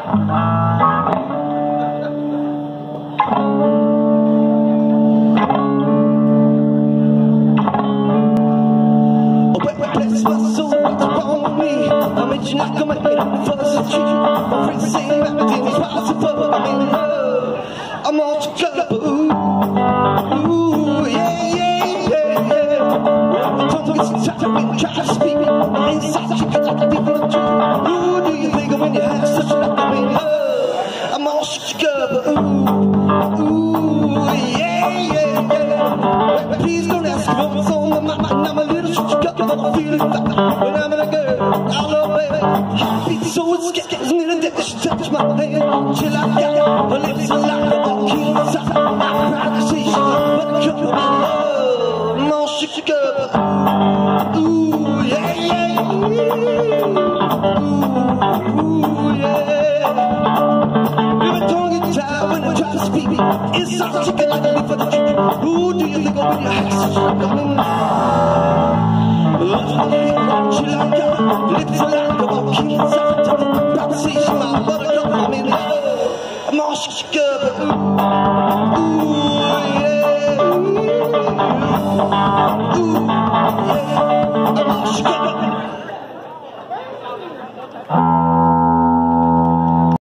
I'm all together, ooh, yeah, yeah, yeah, yeah. My tongue gets tired when you try to speak me. Inside you got like a different truth. Who do you think of when you have such a like me? I'm all together, ooh, yeah, yeah, yeah. Please don't ask me what's on my mind. I'm a little together, but I'm feeling better when I'm in a girl. I love baby. Heartbeat so it's getting in a dip. She touches my hand. She like that. Her lips are like the ball. Keep inside. I cry to see you. But come on, I'm all shook together. Ooh, yeah, yeah. Ooh, yeah. Your tongue gets tired when I try to speak me. Inside chicken like a leaf for the chicken. Who do you think of when you have such a like me? She like that. Lips are like